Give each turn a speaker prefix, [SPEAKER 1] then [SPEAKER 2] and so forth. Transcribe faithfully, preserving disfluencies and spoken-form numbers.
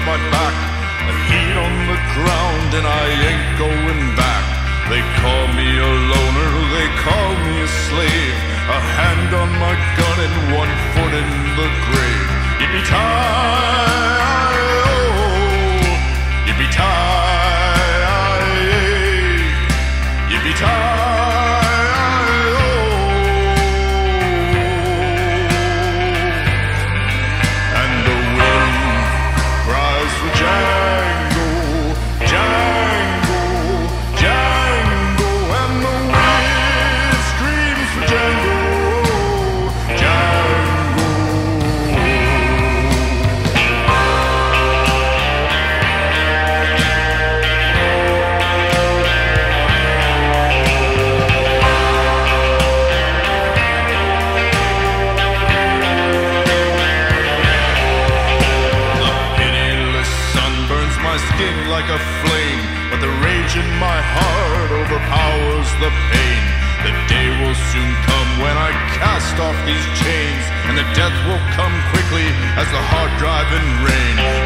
[SPEAKER 1] of my back, the heat on the ground, and I ain't going back. They call me a loner, they call me a slave, a hand on my gun and one foot in the grave. Yippee-ki-yo, yippee-ki-yay, yippee-ki-yo. And the wind cries for Django, Django, Django, and the wind screams for Django, Django. My skin like a flame, but the rage in my heart overpowers the pain. The day will soon come when I cast off these chains, and the death will come quickly as the hard-driving rain.